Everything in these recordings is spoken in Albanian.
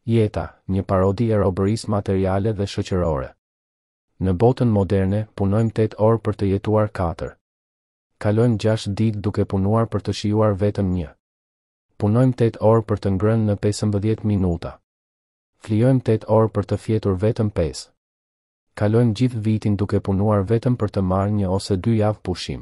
Jeta, një parodi e robërisë materiale dhe shoqërore. Në botën moderne, punojmë 8 orë për të jetuar 4. Kalojmë 6 ditë duke punuar për të shijuar vetëm 1. Punojmë 8 orë për të ngrënë në 15 minuta. Flijojmë 8 orë për të fjetur vetëm 5. Kalojmë gjithë vitin duke punuar vetëm për të marrë 1 ose 2 javë pushim.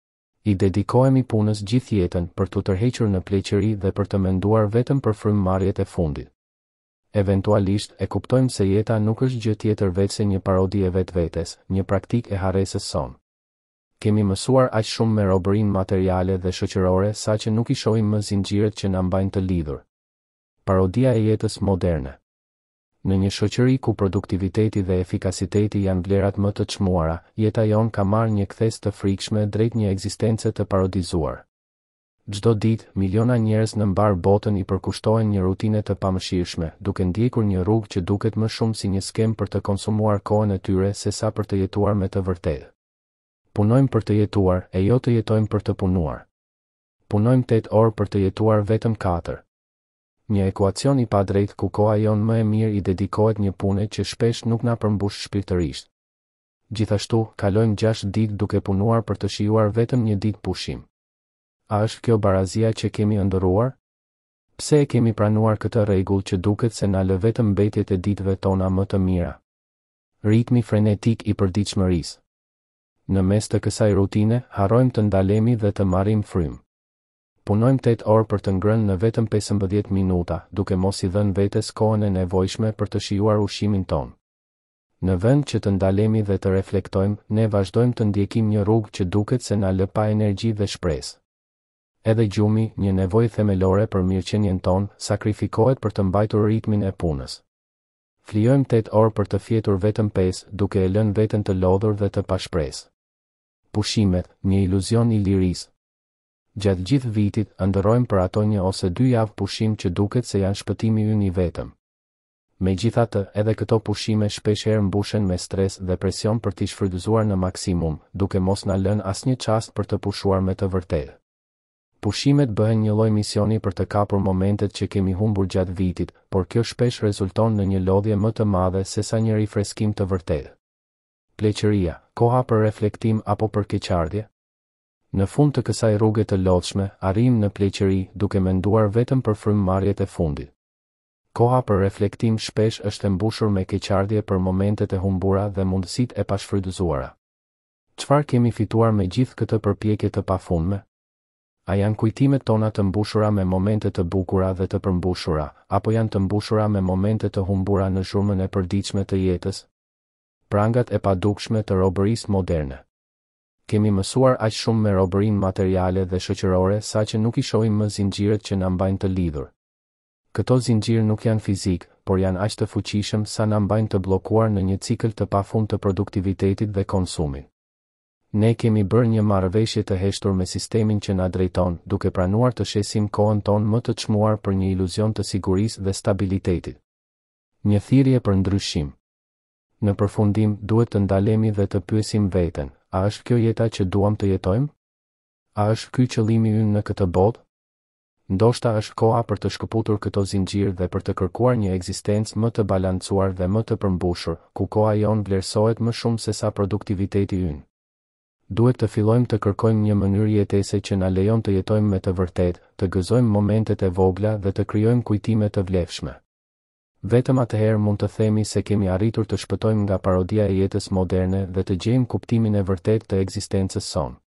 I dedikohemi punës gjithë jetën për të tërhequr në pleqëri dhe për të menduar vetëm për frymëmarrjet e fundit. Eventualisht e kuptojmë se jeta nuk është gjë tjetër veç se një parodi e vetvetes, një praktik e harresës sonë. Kemi mësuar aq shumë me robërinë materiale dhe shoqërore saqë nuk i shohim më zinxhirët që na mbajnë të lidhur. Parodia e jetës moderne. Në një shoqëri ku produktiviteti dhe efikasiteti janë vlerat më të çmuara, jeta jon ka marrë një kthes të frikshme drejt një ekzistence të parodizuar. Çdo ditë, miliona njerëz në mbar botën i përkushtohen një rutine të pamëshirshme, duke ndjekur një rrugë që duket më shumë si një skem për të konsumuar kohën e tyre sesa për të jetuar me të vërtetë. Punojmë për të jetuar, e jo të jetojmë për të punuar. Punojmë 8 orë për të jetuar vetëm 4. Një ekuacion i padrejtë ku koha jon më e mirë i dedikohet një pune që shpesh nuk na përmbush shpirtërisht. Gjithashtu, kalojmë 6 ditë duke punuar për të shijuar vetëm 1 ditë pushim. A është kjo barazia që kemi ëndërruar? Pse e kemi pranuar këtë rregull që duket se na lë vetëm mbetjet e ditëve tona më të mira? Ritmi frenetik i përditshmërisë. Në mes të kësaj rutine, harrojmë të ndalemi dhe të marrim frymë. Punojmë 8 orë për të ngrënë në vetëm 15 minuta, duke mos i dhënë vetes kohën e nevojshme për të shijuar ushqimin ton. Në vend që të ndalemi dhe të reflektojmë, ne vazhdojmë të ndjekim një rrugë që duket se na lë pa energji dhe shpresë. Edhe gjumi, një nevojë themelore për mirëqenien ton, sakrifikohet për të mbajtur ritmin e punës. Flijojmë 8 orë për të fjetur vetëm 5, duke e lënë veten të lodhur dhe të pashpresë. Pushimet, një iluzion i lirisë. Gjatë gjithë vitit, ëndërrojmë për ato 1 ose 2 javë pushim që duket se janë shpëtimi ynë i vetëm. Megjithatë, edhe këto pushime shpeshherë mbushen me stres dhe presion për t'i shfrytëzuar në maksimum, duke mos na lënë asnjë çast për të pushuar me të vërtetë. Pushimet bëhen një lloj misioni për të kapur momentet që kemi humbur gjatë vitit, por kjo shpesh rezulton në një lodhje më të madhe sesa një rifreskim të vërtetë. Pleqëria, koha për reflektim apo për keqardhje? Në fund të kësaj rruge të lodhshme, arrim në pleqëri duke menduar vetëm për frymëmarrjet e fundit. Koha për reflektim shpesh është e mbushur me keqardhje për momentet e humbura dhe mundësitë e pashfrytëzuara. Çfarë kemi fituar me gjithë këtë përpjekje të pafundme? A janë kujtimet tona të mbushura me momente të bukura dhe të përmbushura, apo janë të mbushura me momente të humbura në zhurmën e përditshme të jetës? Prangat e padukshme të robërisë moderne. Kemi mësuar aq shumë me robërinë materiale dhe shoqërore saqë nuk i shohim më zinxhirët që na mbajnë të lidhur. Këto zinxhirë nuk janë fizik, por janë aq të fuqishëm sa na mbajnë të bllokuar në një cikël të pafund të produktivitetit dhe konsumit. Ne kemi bërë një marrëveshje të heshtur me sistemin që na drejton, duke pranuar të shesim kohën tonë më të çmuar për një iluzion të sigurisë dhe stabilitetit. Një thirrje për ndryshim. Në përfundim, duhet të ndalemi dhe të pyesim veten, a është kjo jeta që duam të jetojmë? A është ky qëllimi ynë në këtë botë? Ndoshta është koha për të shkëputur këto zinxhirë dhe për të kërkuar një ekzistencë më të balancuar dhe më të përmbushur, ku koha jon vlerësohet më shumë se sa produktiviteti ynë. Duhet të fillojmë të kërkojmë një mënyrë jetese që na lejon të jetojmë me të vërtetë, të gëzojmë momentet e vogla dhe të krijojmë kujtime të vlefshme. Vetëm atëherë mund të themi se kemi arritur të shpëtojmë nga parodia e jetës moderne dhe të gjejmë kuptimin e vërtetë të ekzistencës sonë.